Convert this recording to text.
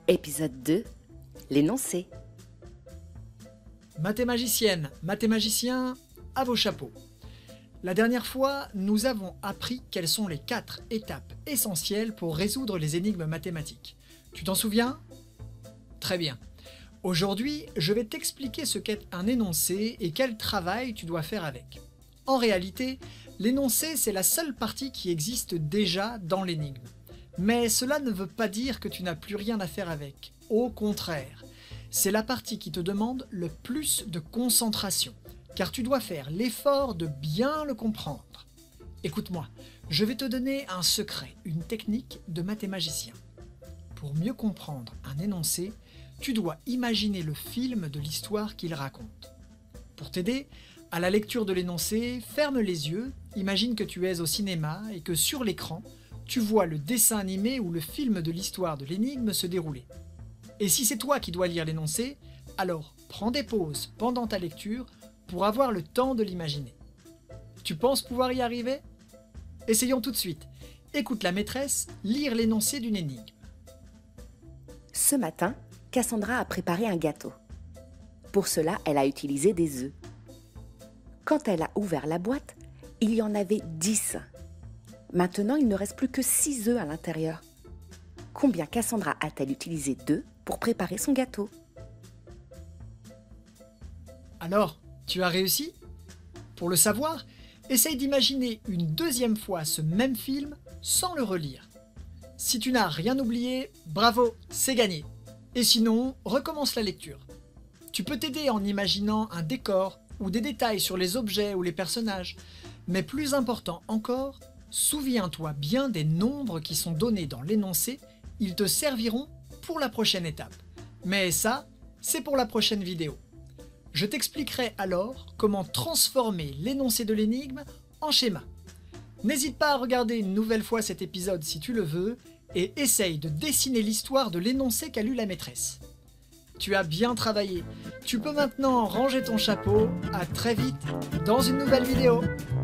Épisode 2, l'énoncé. Mathémagicienne, mathémagicien, à vos chapeaux. La dernière fois, nous avons appris quelles sont les 4 étapes essentielles pour résoudre les énigmes mathématiques. Tu t'en souviens? Très bien. Aujourd'hui, je vais t'expliquer ce qu'est un énoncé et quel travail tu dois faire avec. En réalité, l'énoncé, c'est la seule partie qui existe déjà dans l'énigme. Mais cela ne veut pas dire que tu n'as plus rien à faire avec. Au contraire, c'est la partie qui te demande le plus de concentration, car tu dois faire l'effort de bien le comprendre. Écoute-moi, je vais te donner un secret, une technique de mathémagicien. Pour mieux comprendre un énoncé, tu dois imaginer le film de l'histoire qu'il raconte. Pour t'aider, à la lecture de l'énoncé, ferme les yeux, imagine que tu es au cinéma et que sur l'écran, tu vois le dessin animé ou le film de l'histoire de l'énigme se dérouler. Et si c'est toi qui dois lire l'énoncé, alors prends des pauses pendant ta lecture pour avoir le temps de l'imaginer. Tu penses pouvoir y arriver? Essayons tout de suite. Écoute la maîtresse lire l'énoncé d'une énigme. Ce matin, Cassandra a préparé un gâteau. Pour cela, elle a utilisé des œufs. Quand elle a ouvert la boîte, il y en avait 10. Maintenant, il ne reste plus que 6 œufs à l'intérieur. Combien Cassandra a-t-elle utilisé d'œufs pour préparer son gâteau? Alors, tu as réussi? Pour le savoir, essaye d'imaginer une deuxième fois ce même film sans le relire. Si tu n'as rien oublié, bravo, c'est gagné. Et sinon, recommence la lecture. Tu peux t'aider en imaginant un décor ou des détails sur les objets ou les personnages. Mais plus important encore, souviens-toi bien des nombres qui sont donnés dans l'énoncé, ils te serviront pour la prochaine étape. Mais ça, c'est pour la prochaine vidéo. Je t'expliquerai alors comment transformer l'énoncé de l'énigme en schéma. N'hésite pas à regarder une nouvelle fois cet épisode si tu le veux et essaye de dessiner l'histoire de l'énoncé qu'a lu la maîtresse. Tu as bien travaillé. Tu peux maintenant ranger ton chapeau. À très vite dans une nouvelle vidéo.